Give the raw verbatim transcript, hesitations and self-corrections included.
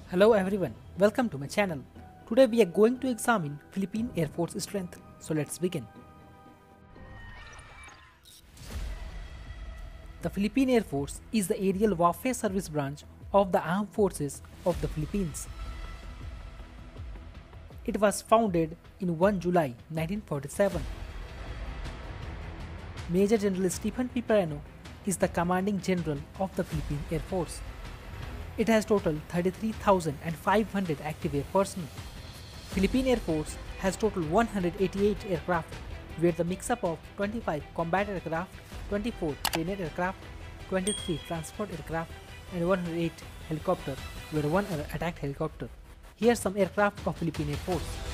Hello everyone, welcome to my channel. Today we are going to examine Philippine Air Force Strength. So let's begin. The Philippine Air Force is the aerial warfare service branch of the armed forces of the Philippines. It was founded in first of July nineteen forty-seven. Major General Stephen P. Perano is the commanding general of the Philippine Air Force. It has total thirty-three thousand five hundred active air personnel. Philippine Air Force has total one hundred eighty-eight aircraft, where the mix-up of twenty-five combat aircraft, twenty-four trainer aircraft, twenty-three transport aircraft, and one hundred eight helicopter, where one attack helicopter. Here are some aircraft of Philippine Air Force.